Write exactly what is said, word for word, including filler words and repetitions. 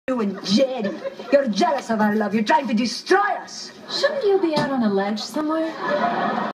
You and Jerry. You're jealous of our love. You're trying to destroy us. Shouldn't you be out on a ledge somewhere?